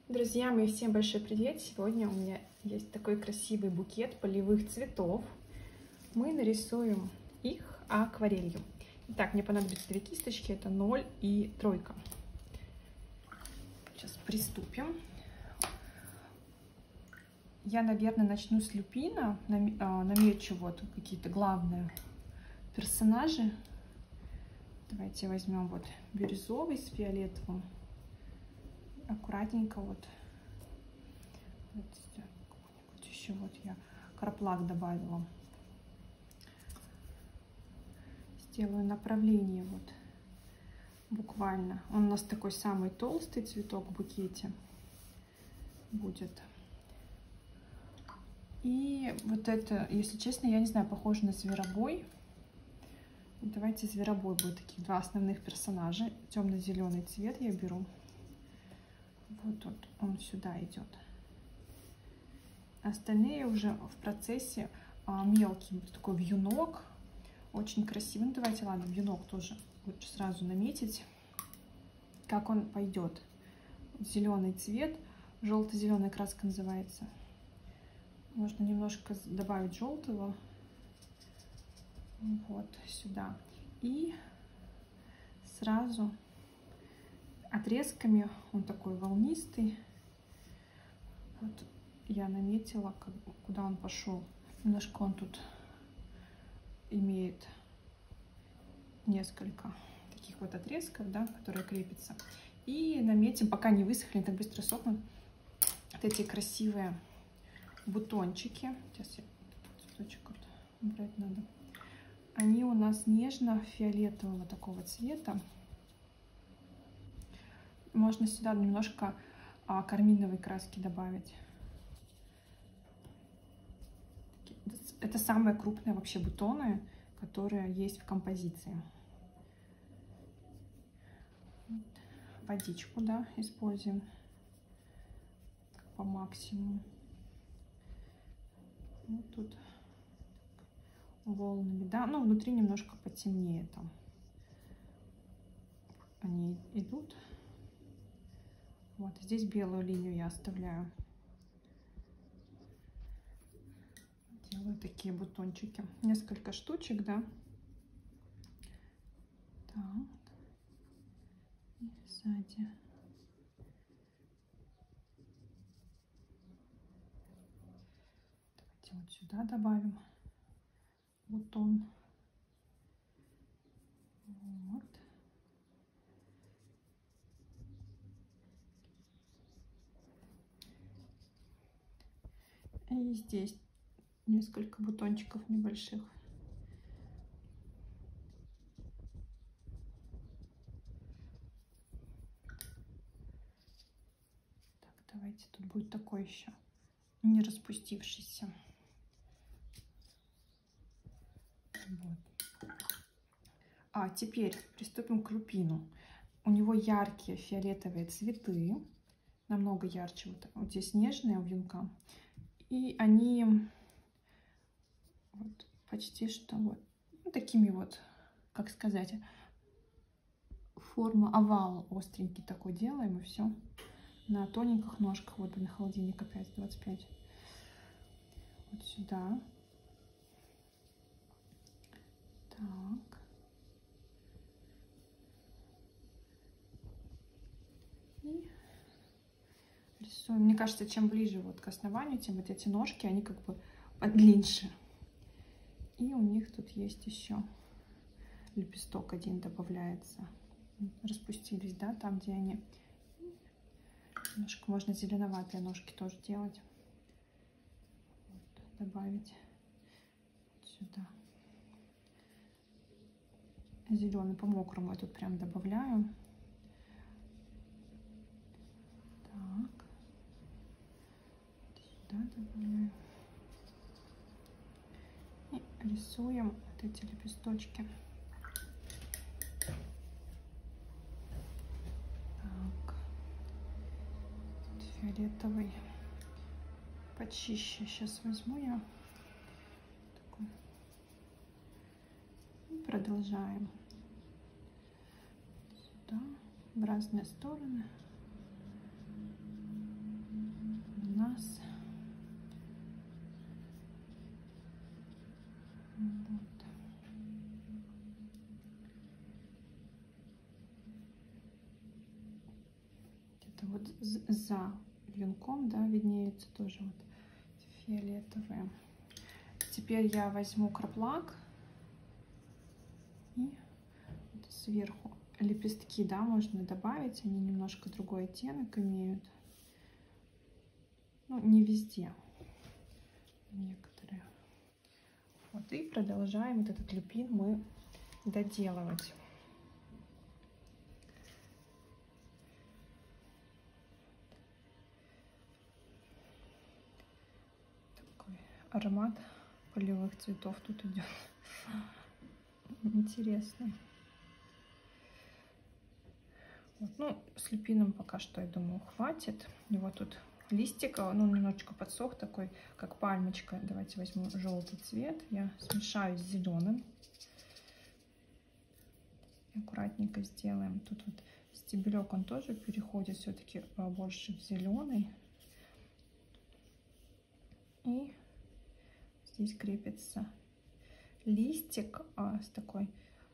Друзья мои, всем большой привет! Сегодня у меня есть такой красивый букет полевых цветов. Мы нарисуем их акварелью. Итак, мне понадобится две кисточки, это 0 и 3. Сейчас приступим. Я, наверное, начну с люпина, намечу вот какие-то главные персонажи. Давайте возьмем вот бирюзовый с фиолетовым. Аккуратненько вот еще вот я краплак добавила. Сделаю направление вот буквально. Он у нас такой самый толстый цветок в букете будет. И вот это, если честно, я не знаю, похоже на зверобой. Давайте зверобой будет, таких два основных персонажа. Темно-зеленый цвет я беру. Вот он сюда идет. Остальные уже в процессе мелкий, вот такой вьюнок. Очень красивый. Ну, давайте, ладно, вьюнок тоже лучше сразу наметить, как он пойдет. Зеленый цвет, желто-зеленая краска называется. Можно немножко добавить желтого. Вот сюда. И сразу отрезками, он такой волнистый. Вот я наметила, куда он пошел. Немножко он тут имеет несколько таких вот отрезков, да, которые крепятся. И наметим, пока не высохли, так быстро сохнут, вот эти красивые бутончики. Сейчас я цветочек вот убрать надо. Они у нас нежно-фиолетового такого цвета. Можно сюда немножко карминовой краски добавить. Это самые крупные вообще бутоны, которые есть в композиции. Водичку, да, используем по максимуму. Вот тут волнами, да, ну внутри немножко потемнее там. Они идут. Вот здесь белую линию я оставляю. Делаю такие бутончики. Несколько штучек, да. Так. И сзади. Давайте вот сюда добавим бутон. Вот. И здесь несколько бутончиков небольших. Так, давайте тут будет такой еще не распустившийся. Вот. А теперь приступим к люпину. У него яркие фиолетовые цветы, намного ярче. Вот здесь нежные у вьюнка. И они вот почти что вот такими вот, как сказать, форма овал остренький такой делаем, и все. На тоненьких ножках, вот на холодильник опять 25. Вот сюда. Так. И рисуем. Мне кажется, чем ближе вот к основанию, тем вот эти ножки, они как бы подлиннее. И у них тут есть еще лепесток один добавляется. Распустились, да, там, где они. Немножко можно зеленоватые ножки тоже делать. Вот, добавить сюда. Зеленый по мокрому я тут прям добавляю. Так. Сюда добавляю. И рисуем вот эти лепесточки. Так. Фиолетовый почище сейчас возьму я. Такой. И продолжаем сюда в разные стороны. вот за венком, да, виднеется тоже вот фиолетовые. Теперь я возьму краплак и вот сверху лепестки, да, можно добавить, они немножко другой оттенок имеют. Ну, не везде, некоторые. Вот, и продолжаем вот этот люпин мы доделывать. Такой аромат полевых цветов тут идет. Интересный. Вот, ну, с люпином пока что, я думаю, хватит. Его тут листик, ну, немножечко подсох, такой, как пальмочка. Давайте возьму желтый цвет. Я смешаю с зеленым. Аккуратненько сделаем. Тут вот стебелек, он тоже переходит все-таки больше в зеленый. И здесь крепится листик с такой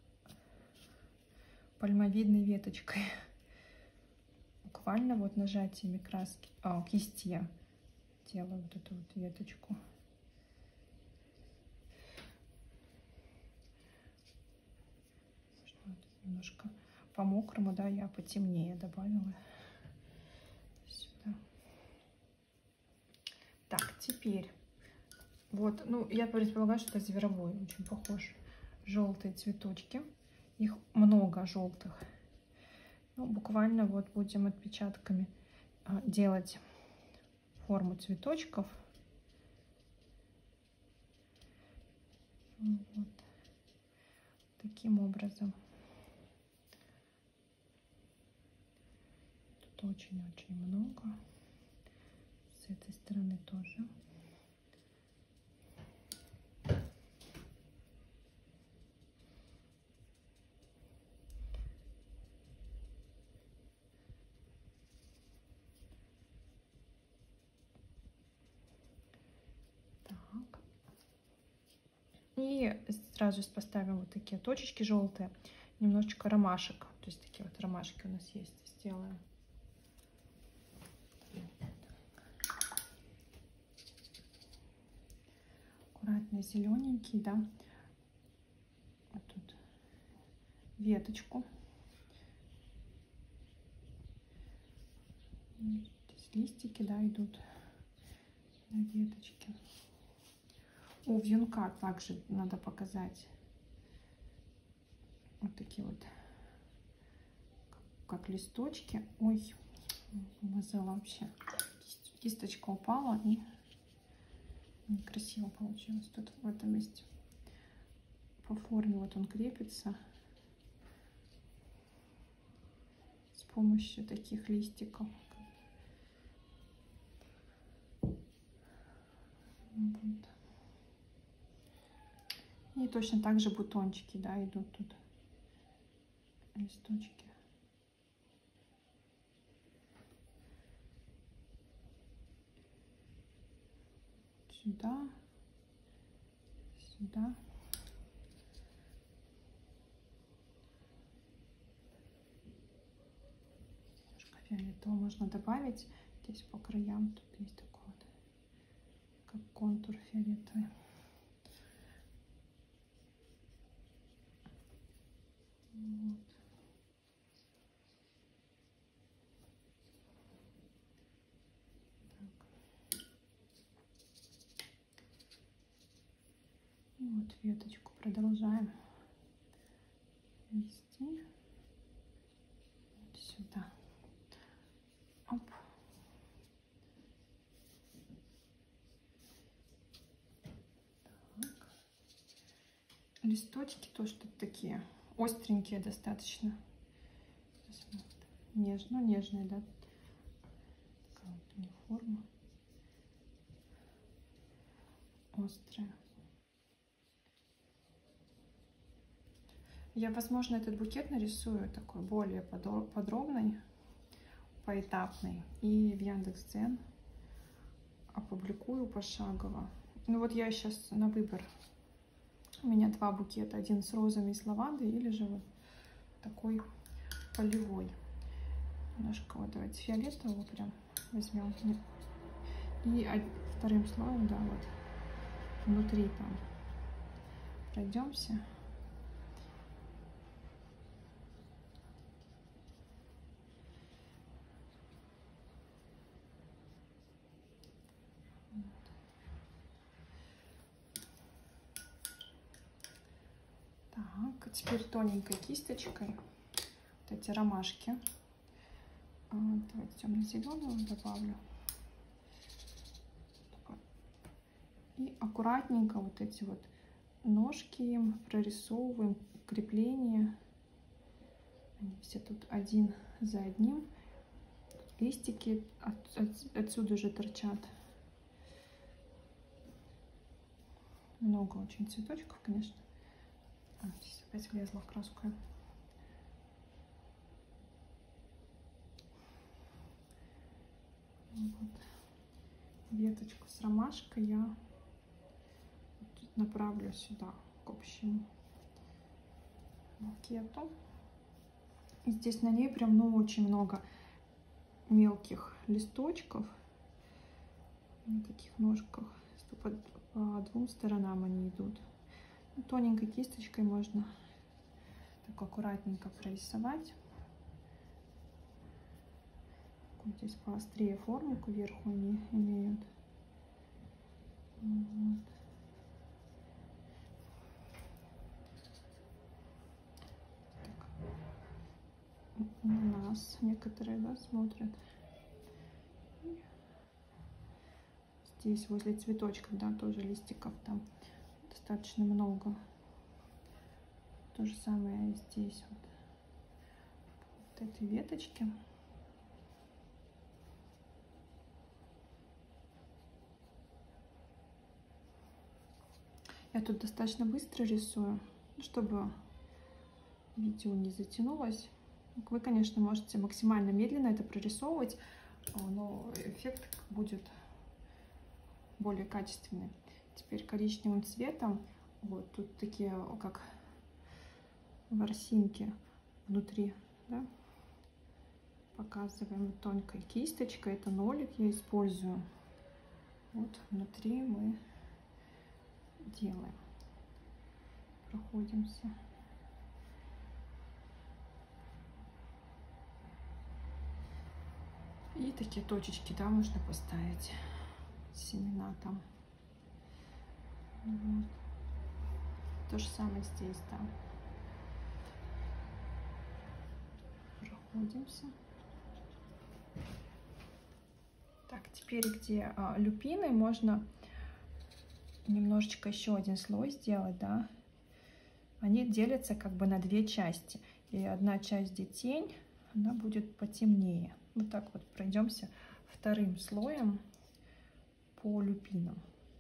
пальмовидной веточкой. Буквально вот нажатиями краски, кисти я делаю вот эту вот веточку. Вот немножко по мокрому, да, я потемнее добавила сюда. Так, теперь вот, ну, я предполагаю, что это зверобой, очень похож. Желтые цветочки, их много желтых. Ну, буквально вот будем отпечатками делать форму цветочков. Вот таким образом. Тут очень-очень много. С этой стороны тоже. И сразу поставим вот такие точечки желтые, немножечко ромашек, то есть такие вот ромашки у нас есть, сделаем. Аккуратно зелененький, да, вот тут веточку. Здесь листики, да, идут на веточке. У вьюнка также надо показать вот такие вот, как листочки. Ой, вымазала вообще. Кисточка упала и некрасиво получилось. Тут в этом месте по форме вот он крепится с помощью таких листиков. Вот. И точно так же бутончики, да, идут тут, листочки. Сюда, сюда. Немножко фиолетового можно добавить. Здесь по краям тут есть такой вот, как контур фиолетовый. Вот. И вот веточку продолжаем вести вот сюда. Оп. Так. Листочки тоже тут такие остренькие достаточно. Нежные, да. Такая вот у них форма. Острая. Я, возможно, этот букет нарисую такой более подробный, поэтапный. И в Яндекс.Дзен опубликую пошагово. Ну вот я сейчас на выбор. У меня два букета. Один с розами и с лавандой, или же вот такой полевой. Немножко вот давайте фиолетового прям возьмем. И вторым слоем, да, вот внутри там пройдемся. Так, теперь тоненькой кисточкой вот эти ромашки. Давайте темно-зеленого добавлю. И аккуратненько вот эти вот ножки им прорисовываем, крепление. Они все тут один за одним. Листики отсюда же торчат. Много очень цветочков, конечно. Здесь опять влезла в краску. Вот. Веточку с ромашкой я направлю сюда, к общему букету. И здесь на ней прям, ну, очень много мелких листочков на таких ножках. По двум сторонам они идут. Ну, тоненькой кисточкой можно так аккуратненько прорисовать. Здесь поострее форму кверху они имеют. Вот. На нас некоторые, да, смотрят. Здесь возле цветочков, да, тоже листиков там достаточно много. То же самое и здесь вот этой веточки. Я тут достаточно быстро рисую, чтобы видео не затянулось. Вы, конечно, можете максимально медленно это прорисовывать, но эффект будет более качественный. Теперь коричневым цветом, вот тут такие, как ворсинки внутри, да, показываем тонкой кисточкой. Это нолик я использую. Вот внутри мы делаем, проходимся. И такие точечки, да, можно поставить, семена там. Вот. То же самое здесь, да. Проходимся. Так, теперь где люпины, можно немножечко еще один слой сделать, да. Они делятся как бы на две части. И одна часть, где тень, она будет потемнее. Вот так вот пройдемся вторым слоем по люпинам.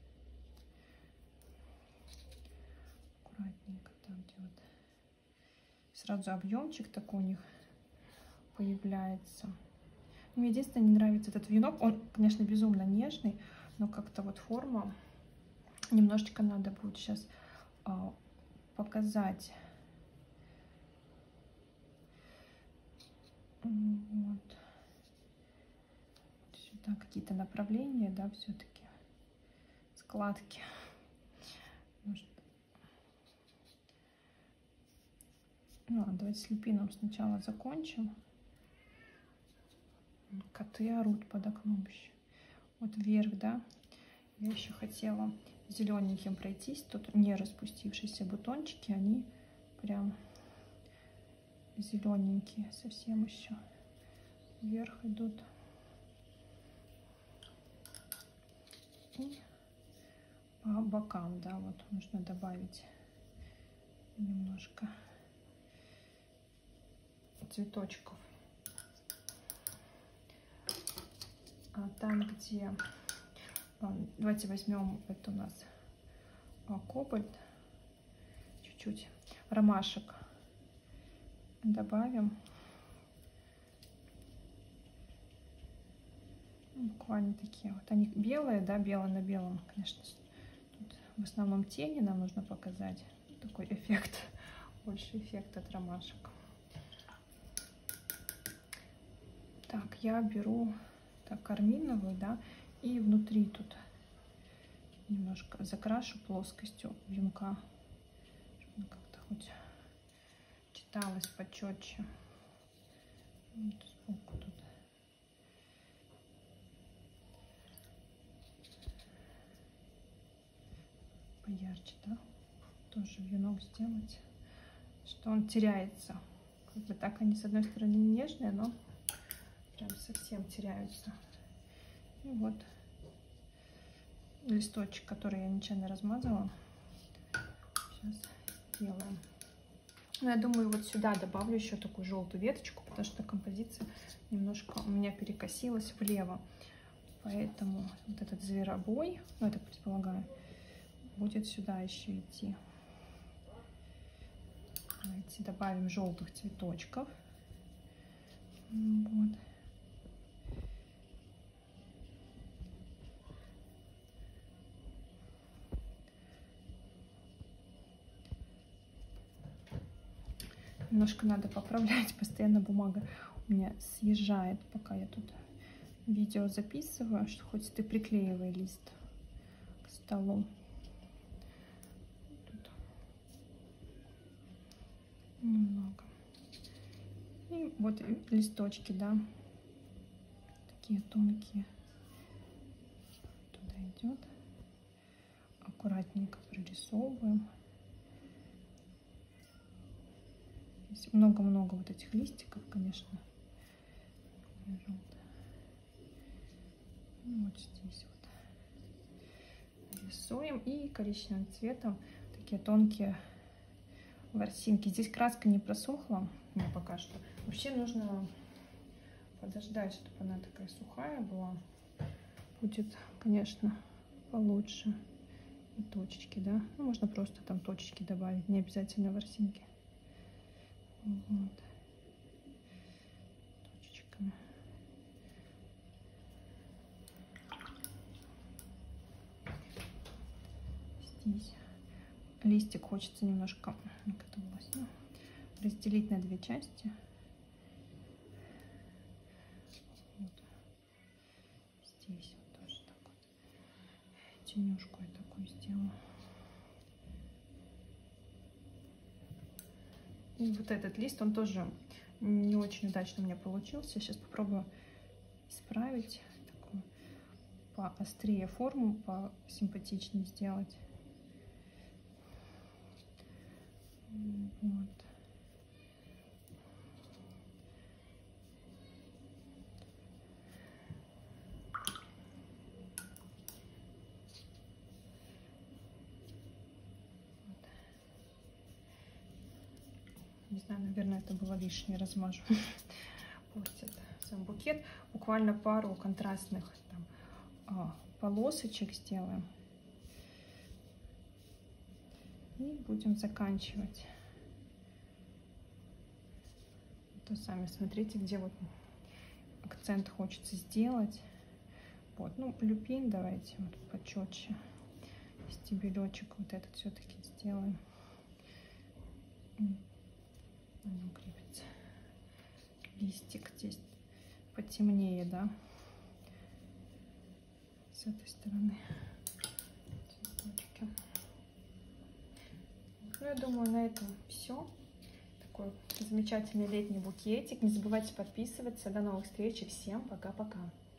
Аккуратненько там, где вот сразу объемчик такой у них появляется. Мне единственное не нравится этот венок. Он, конечно, безумно нежный, но как-то вот форма немножечко надо будет сейчас показать. Вот. Сюда какие-то направления, да, все-таки складки. Может... Ну, давайте с люпином сначала закончим. Коты орут под окном еще. Вот вверх, да. Я еще хотела зелененьким пройтись. Тут не распустившиеся бутончики, они прям зелененькие совсем еще. Вверх идут. И по бокам, да, вот нужно добавить немножко цветочков. А там, где... Давайте возьмем, это у нас кобальт, чуть-чуть ромашек добавим. Буквально такие вот. Они белые, да, бело на белом, конечно. Тут в основном тени нам нужно показать. Такой эффект, больше эффект от ромашек. Так, я беру так карминовую, да, и внутри тут немножко закрашу плоскостью вьюнка, чтобы как-то хоть читалось почетче. Вот сбоку тут. Поярче, да? Тоже вьюнок сделать, что он теряется. Как бы так они с одной стороны нежные, но прям совсем теряются. И вот листочек, который я нечаянно размазала. Сейчас сделаем. Ну, я думаю, вот сюда добавлю еще такую желтую веточку, потому что композиция немножко у меня перекосилась влево. Поэтому вот этот зверобой, ну, это предполагаю, будет сюда еще идти. Давайте добавим желтых цветочков. Вот. Немножко надо поправлять, постоянно бумага у меня съезжает, пока я тут видео записываю, что хоть ты приклеивай лист к столу. Тут немного. И вот листочки, да, такие тонкие. Туда идет. Аккуратненько прорисовываем. Много-много вот этих листиков, конечно. Вот здесь вот рисуем. И коричневым цветом такие тонкие ворсинки. Здесь краска не просохла, мне пока что. Вообще нужно подождать, чтобы она такая сухая была. Будет, конечно, получше. И точечки, да. Ну, можно просто там точечки добавить, не обязательно ворсинки. Вот. Точечками. Здесь листик хочется немножко разделить на две части. Вот. Здесь вот тоже так вот тенюшку я такую сделаю. И вот этот лист, он тоже не очень удачно у меня получился. Сейчас попробую исправить, такую поострее форму, посимпатичнее сделать. Вот. Не знаю, наверное, это было лишнее, размажу. Портит сам букет. Буквально пару контрастных там, полосочек сделаем. И будем заканчивать. То сами смотрите, где вот акцент хочется сделать. Вот, ну, люпин давайте вот почетче. Стебелечек вот этот все-таки сделаем. Он укрепится. Листик здесь потемнее, да, с этой стороны. Цветочки. Ну, я думаю, на этом все. Такой замечательный летний букетик. Не забывайте подписываться. До новых встреч и всем пока-пока.